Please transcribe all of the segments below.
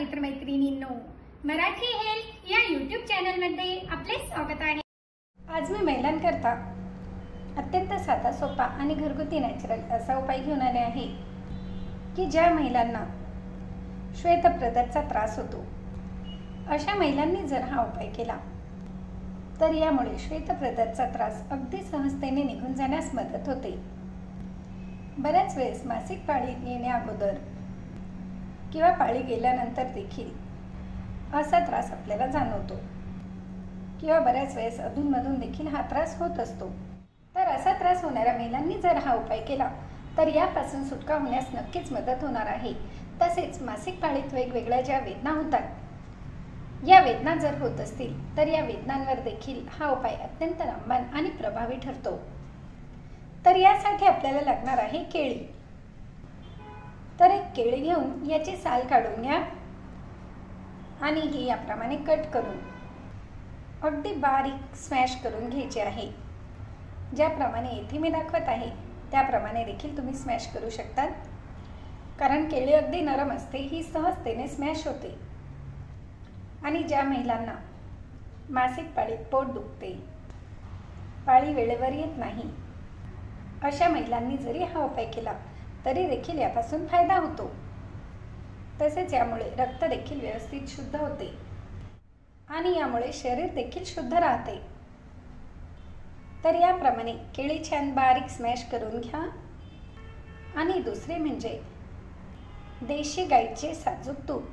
मित्रमैत्रिणींनो, Marathi health या YouTube चॅनलमध्ये आपले स्वागत आहे। आज मी महिलांकरता अत्यंत साधा सोपा आणि घरगुती नॅचरल असा उपाय घेऊन आले आहे की ज्या महिलांना श्वेतप्रदाचा त्रास होतो अशा महिलांनी जर हा उपाय केला तर यामुळे श्वेतप्रदाचा त्रास अगदी सहजतेने निघून जाण्यास मदत होते। बऱ्याच वेळेस मासिक पाळी येण्या अगोदर किंवा पाळी गेल्यानंतर देखील असा त्रास आपल्याला जाणवतो किंवा बऱ्याच वेळेस अधूनमधून देखील हा त्रास होत असतो। तर असा त्रास होणाऱ्या महिलांनी जर हा उपाय केला तर यापासून सुटका होण्यास नक्कीच मदत होणार आहे। तसेच मासिक पाळीत वेगवेगळ्या ज्या वेदना होतात या वेदना जर होत असतील तर या वेदनांवर देखील हा उपाय अत्यंत रामबाण आणि प्रभावी ठरतो। तर यासाठी आपल्याला लागणार आहे केळी। तर एक केळी घेऊन याची साल काढून घ्या आणि ही याप्रमाणे कट करून अगदी बारीक स्मॅश करून घ्यायचे आहे। ज्याप्रमाणे येथे मी दाखवत आहे त्याप्रमाणे देखील तुम्ही स्मॅश करू शकता, कारण केळी अगदी नरम असते, ही सहजतेने स्मॅश होते। आणि ज्या महिलांना मासिक पाळीत पोट दुखते, पाळी वेळेवर येत नाही, अशा महिलांनी जरी हा उपाय केला तरी देखील यापासून फायदा होतो। तसेच यामुळे रक्त देखील व्यवस्थित शुद्ध होते आणि यामुळे शरीर देखील शुद्ध राहते। तर याप्रमाणे केळी छान बारीक स्मॅश करून घ्या। आणि दुसरे म्हणजे देशी गाईचे साजूक तूप,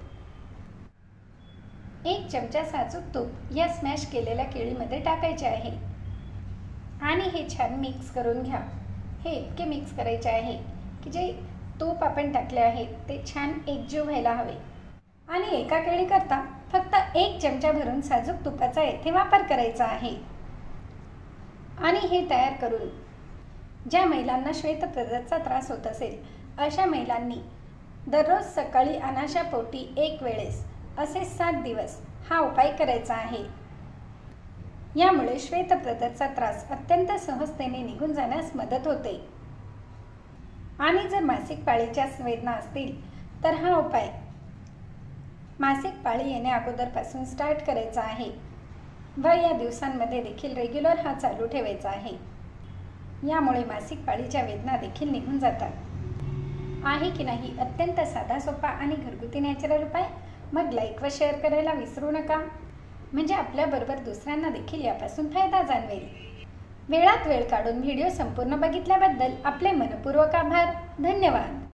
1 चमचा साजूक तूप या स्मॅश केलेल्या केळीमध्ये टाकायचे आहे आणि हे छान मिक्स करून घ्या। हे इतके मिक्स करायचे आहे की जे तूप आपण टाकले आहे ते छान एकजीव व्हायला हवे। आणि एका केळी करता फक्त 1 चमचा भरून साजूक तुपाचा येथे वापर करायचा आहे। आणि हे तयार करून ज्या महिलांना श्वेतप्रदाचा त्रास होत असेल अशा महिलांनी दररोज सकाळी अनाशा पोटी 1 वेळेस असे 7 दिवस हा उपाय करायचा आहे। यामुळे श्वेतप्रदाचा त्रास अत्यंत सहजतेने निघून जाण्यास मदत होते। आणि जर मासिक पाळीच्या वेदना असतील तर हा उपाय मासिक पाळी येण्या अगोदरपासून स्टार्ट करायचा आहे व या दिवसांमध्ये देखील रेग्युलर हा चालू ठेवायचा आहे। यामुळे मासिक पाळीच्या वेदना देखील निघून जातात। आहे की नाही अत्यंत साधा सोपा आणि घरगुती नॅचरल उपाय? मग लाईक व शेअर करायला विसरू नका, म्हणजे आपल्याबरोबर दुसऱ्यांना देखील यापासून फायदा जाणवेल। वेळात वेळ काढून व्हिडिओ संपूर्ण बघितल्याबद्दल आपले मनपूर्वक आभार। धन्यवाद।